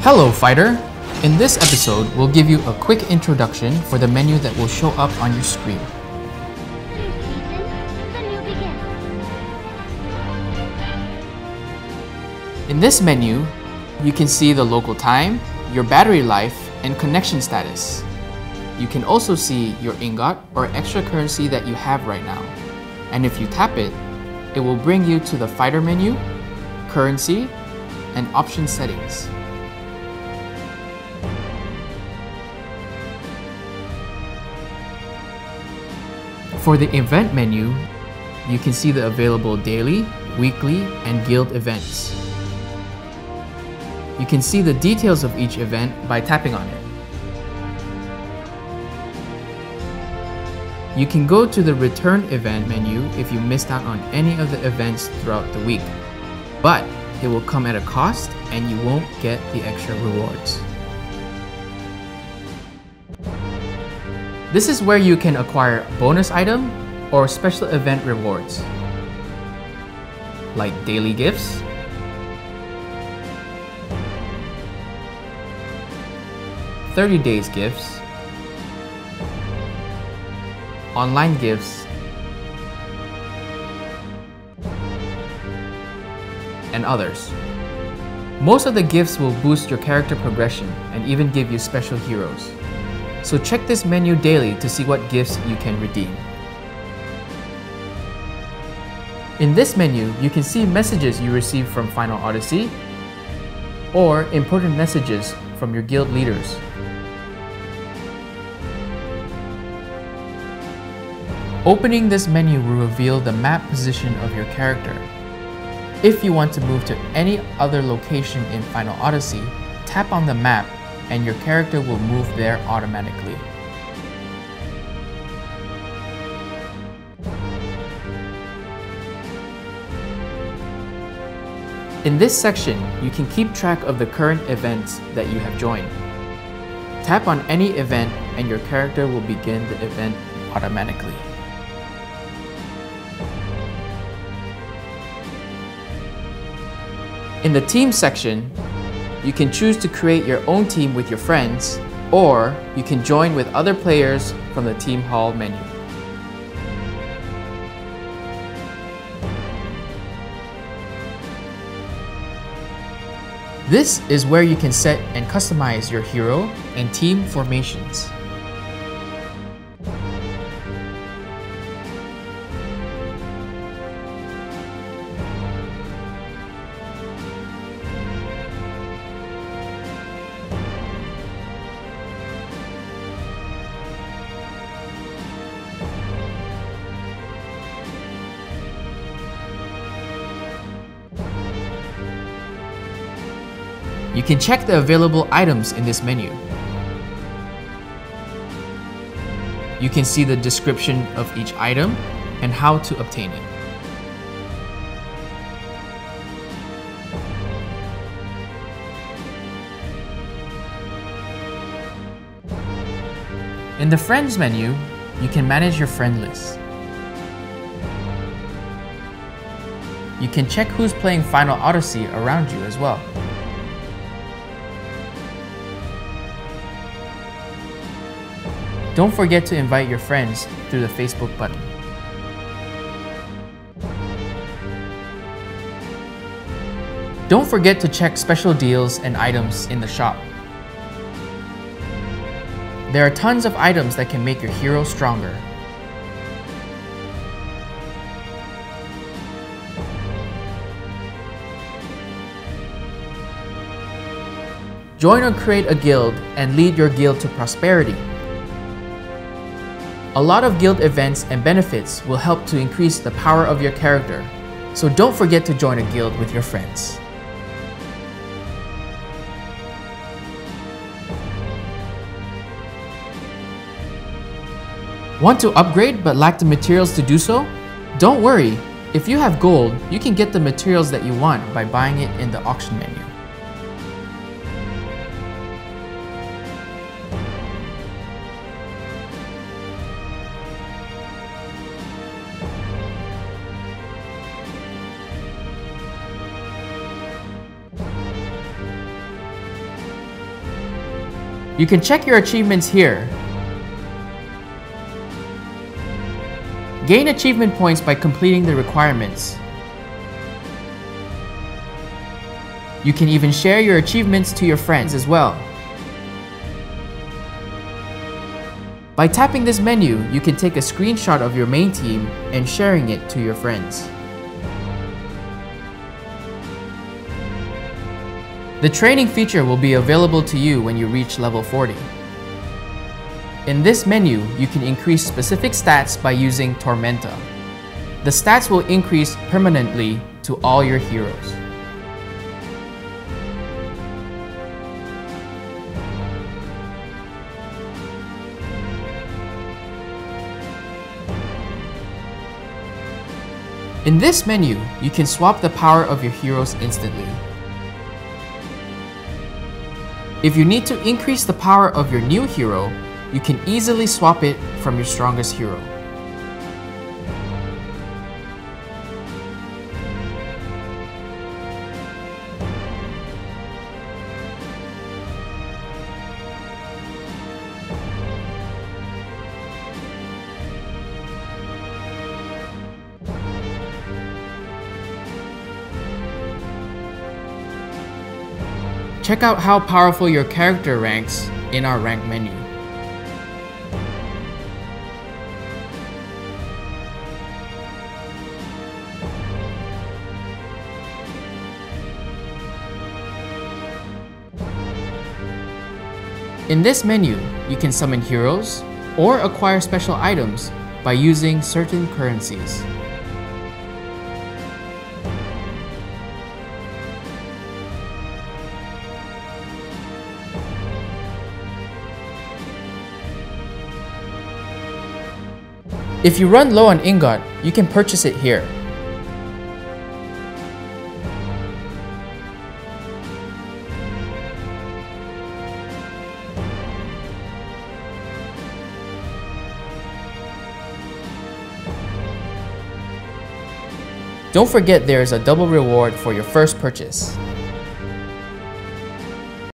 Hello Fighter! In this episode, we'll give you a quick introduction for the menu that will show up on your screen. In this menu, you can see the local time, your battery life, and connection status. You can also see your ingot or extra currency that you have right now. And if you tap it, it will bring you to the fighter menu, currency, and option settings. For the event menu, you can see the available daily, weekly, and guild events. You can see the details of each event by tapping on it. You can go to the return event menu if you missed out on any of the events throughout the week, but it will come at a cost and you won't get the extra rewards. This is where you can acquire bonus item or special event rewards, like daily gifts, "30 days gifts, online gifts, and others. Most of the gifts will boost your character progression and even give you special heroes. So check this menu daily to see what gifts you can redeem. In this menu, you can see messages you receive from Final Odyssey or important messages from your guild leaders. Opening this menu will reveal the map position of your character. If you want to move to any other location in Final Odyssey, tap on the map and your character will move there automatically. In this section, you can keep track of the current events that you have joined. Tap on any event and your character will begin the event automatically. In the team section, you can choose to create your own team with your friends, or you can join with other players from the Team Hall menu. This is where you can set and customize your hero and team formations. You can check the available items in this menu. You can see the description of each item and how to obtain it. In the Friends menu, you can manage your friend list. You can check who's playing Final Odyssey around you as well. Don't forget to invite your friends through the Facebook button. Don't forget to check special deals and items in the shop. There are tons of items that can make your hero stronger. Join or create a guild and lead your guild to prosperity. A lot of guild events and benefits will help to increase the power of your character, so don't forget to join a guild with your friends. Want to upgrade but lack the materials to do so? Don't worry, if you have gold, you can get the materials that you want by buying it in the auction menu. You can check your achievements here. Gain achievement points by completing the requirements. You can even share your achievements to your friends as well. By tapping this menu, you can take a screenshot of your main team and sharing it to your friends. The training feature will be available to you when you reach level 40. In this menu, you can increase specific stats by using Tormenta. The stats will increase permanently to all your heroes. In this menu, you can swap the power of your heroes instantly. If you need to increase the power of your new hero, you can easily swap it from your strongest hero. Check out how powerful your character ranks in our rank menu. In this menu, you can summon heroes or acquire special items by using certain currencies. If you run low on ingot, you can purchase it here. Don't forget there is a double reward for your first purchase.